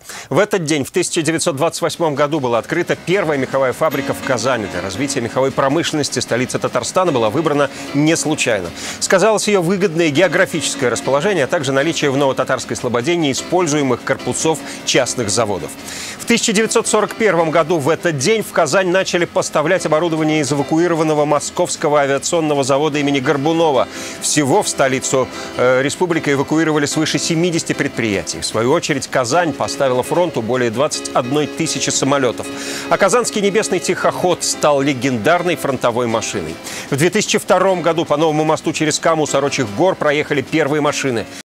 В этот день, в 1928 году, была открыта первая меховая фабрика в Казани. Для развития меховой промышленности столица Татарстана была выбрана не случайно. Сказалось ее выгодное географическое расположение, а также наличие в Новотатарской слободе неиспользуемых корпусов частных заводов. В 1941 году в этот день в Казань начали поставлять оборудование из эвакуированного Московского авиационного завода имени Горбунова. Всего в столицу республики эвакуировали свыше 70 предприятий. В свою очередь, Казань поставила фронту более 21 тысячи самолетов. А казанский небесный тихоход стал легендарной фронтовой машиной. В 2002 году по новому мосту через Каму у Сорочих гор проехали первые машины.